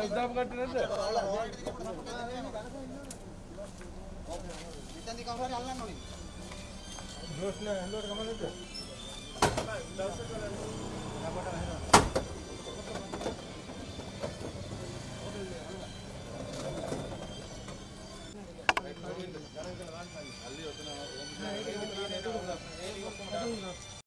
ඉදාපු කට්ටිය නේද? මෙතනදී කවුරු හරි අල්ලන්න ඕනේ. දොස් නෑ හඳුවට කම නැද්ද?